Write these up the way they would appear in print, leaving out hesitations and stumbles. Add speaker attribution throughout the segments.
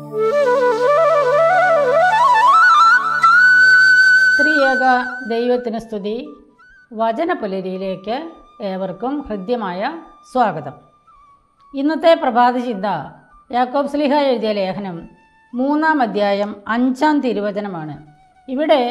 Speaker 1: ത്രിയേക ദൈവത്തിന് സ്തുതി. വചനപുലരിയിലേക്ക് ഏവർക്കും ഹൃദ്യമായ സ്വാഗതം. ഇന്നത്തെ പ്രഭാത ചിന്ത യാക്കോബ് ശ്ലീഹ എഴുതിയ ലേഖനം 3-ാം അധ്യായം 5-ാം തിരുവചനമാണ്. ഇവിടെ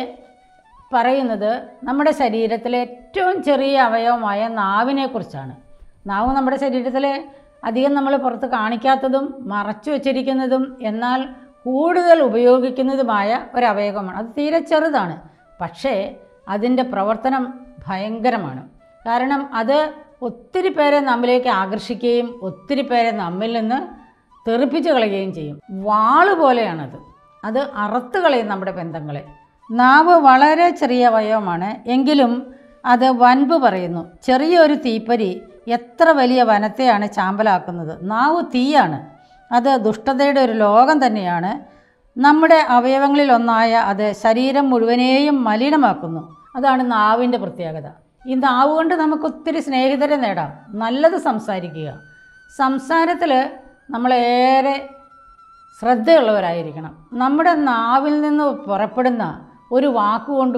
Speaker 1: പറയുന്നത് നമ്മുടെ ശരീരത്തിലെ ഏറ്റവും ചെറിയ അവയവമായ നാവിനെക്കുറിച്ചാണ്. നാവ് നമ്മുടെ ശരീരത്തിലെ അധികം നമ്മൾ പുറത്ത് കാണിക്കാത്തതും മറച്ചു വച്ചിരിക്കുന്നതും എന്നാൽ കൂടുതൽ ഉപയോഗിക്കുന്നതുമായ ഒരവയവമാണ്. അത് തീരെ ചെറുതാണ്, പക്ഷേ അതിൻ്റെ പ്രവർത്തനം ഭയങ്കരമാണ്. കാരണം അത് ഒത്തിരി പേരെ നമ്മിലേക്ക് ആകർഷിക്കുകയും ഒത്തിരി പേരെ നമ്മിൽ നിന്ന് തെറിപ്പിച്ച് കളയുകയും ചെയ്യും. വാള് പോലെയാണത്. അത് അറുത്ത് കളയും നമ്മുടെ ബന്ധങ്ങളെ. നാവ് വളരെ ചെറിയ അവയവമാണ്, എങ്കിലും അത് വൻപ് പറയുന്നു. ചെറിയൊരു തീപ്പരി എത്ര വലിയ വനത്തെയാണ് ചാമ്പലാക്കുന്നത്. നാവ് തീയാണ്. അത് ദുഷ്ടതയുടെ ഒരു ലോകം തന്നെയാണ്. നമ്മുടെ അവയവങ്ങളിലൊന്നായ അത് ശരീരം മുഴുവനെയും മലിനമാക്കുന്നു. അതാണ് നാവിൻ്റെ പ്രത്യേകത. ഈ നാവ് കൊണ്ട് നമുക്ക് ഒത്തിരി സ്നേഹിതരെ നേടാം. നല്ലത് സംസാരിക്കുക. സംസാരത്തിൽ നമ്മളേറെ ശ്രദ്ധയുള്ളവരായിരിക്കണം. നമ്മുടെ നാവിൽ നിന്ന് പുറപ്പെടുന്ന ഒരു വാക്കുകൊണ്ട്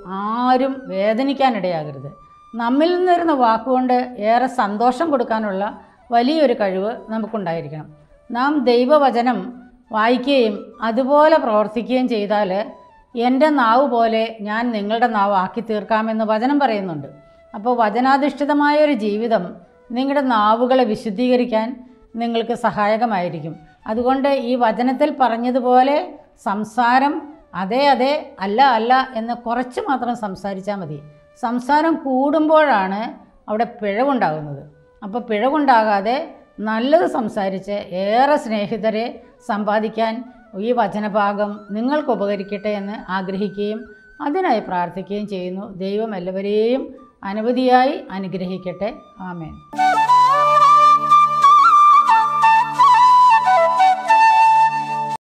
Speaker 1: ആരും വേദനിക്കാനിടയാകരുത്. നമ്മിൽ നിന്ന് വരുന്ന വാക്കുകൊണ്ട് ഏറെ സന്തോഷം കൊടുക്കാനുള്ള വലിയൊരു കഴിവ് നമുക്കുണ്ടായിരിക്കണം. നാം ദൈവവചനം വായിക്കുകയും അതുപോലെ പ്രവർത്തിക്കുകയും ചെയ്താൽ എൻ്റെ നാവ് പോലെ ഞാൻ നിങ്ങളുടെ നാവ് ആക്കി തീർക്കാമെന്ന് വചനം പറയുന്നുണ്ട്. അപ്പോൾ വചനാധിഷ്ഠിതമായൊരു ജീവിതം നിങ്ങളുടെ നാവുകളെ വിശുദ്ധീകരിക്കാൻ നിങ്ങൾക്ക് സഹായകമായിരിക്കും. അതുകൊണ്ട് ഈ വചനത്തിൽ പറഞ്ഞതുപോലെ സംസാരം അതെ അതെ അല്ല അല്ല എന്ന് കുറച്ച് മാത്രം സംസാരിച്ചാൽ മതി. സംസാരം കൂടുമ്പോഴാണ് അവിടെ പിഴവുണ്ടാകുന്നത്. അപ്പോൾ പിഴവുണ്ടാകാതെ നല്ലത് സംസാരിച്ച് ഏറെ സ്നേഹിതരെ സമ്പാദിക്കാൻ ഈ വചനഭാഗം നിങ്ങൾക്ക് ഉപകരിക്കട്ടെ എന്ന് ആഗ്രഹിക്കുകയും അതിനായി പ്രാർത്ഥിക്കുകയും ചെയ്യുന്നു. ദൈവം എല്ലാവരെയും അനവധിയായി അനുഗ്രഹിക്കട്ടെ. ആമേൻ.